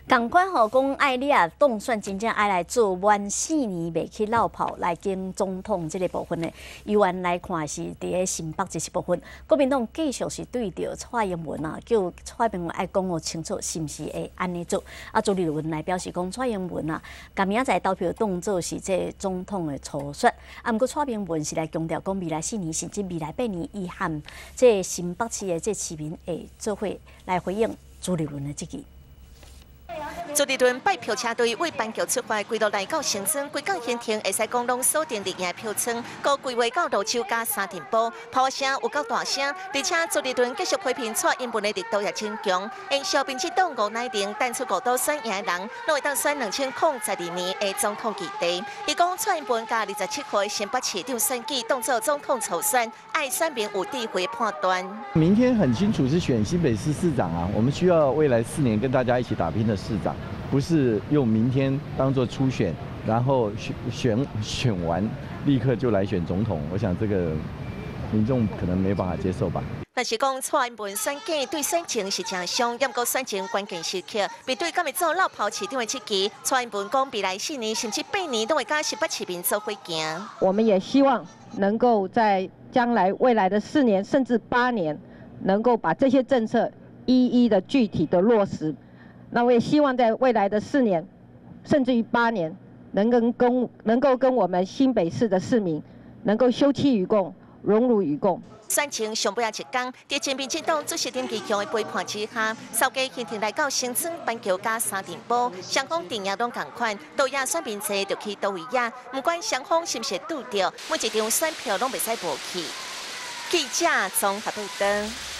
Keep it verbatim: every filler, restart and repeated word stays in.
共款吼，讲爱你啊，当选真正爱来做满四年未去落跑来竞总统这个部分呢，议员来看是伫个新北这些部分，国民党继续是对着蔡英文啊，叫蔡英文爱讲哦清楚，是毋是会安尼做？啊，朱立伦来表示讲，蔡英文啊，甲明仔载投票当做是这总统的初选，啊，毋过蔡英文是来强调讲未来四年甚至未来八年，伊和这新北市的这市民会做伙来回应朱立伦的这句。 朱立伦拜票车队为板桥出发，规路来到新庄，规港县庭会使讲拢锁定立赢票仓，搁规划到路手加三点半，炮声有够大声，而且朱立伦继续批评蔡英文的力度也真强，因小民进党吴乃玲淡出五都选赢的人，拢会当选两千零十二年的总统议题。伊讲蔡英文甲二十七岁新北市长选举当作总统初选，爱选民有智慧判断。 明天很清楚是选新北市市长啊，我们需要未来四年跟大家一起打拼的市长。 不是用明天当做初选，然后选选选完立刻就来选总统，我想这个民众可能没办法接受吧。 但是讲蔡英文选举对选情是正伤，也毋过选情关键时刻，面对今日做落跑市长的七期，蔡英文讲未来四年甚至八年都会甲新北市民做伙行。 我们也希望能够在将来未来的四年甚至八年，能够把这些政策一一的具体的落实。 那我也希望在未来的四年，甚至于八年，能跟跟能够跟我们新北市的市民能够休戚与共，荣辱与共。 选情上尾啊一天，在前民进党主席林奇强的陪伴之下，稍加行程来到新庄板桥加三点半，双方定也拢同款，到亚选民坐就去到位呀。不管双方是不是拄着，每一张选票拢袂使无去。记者综合报道。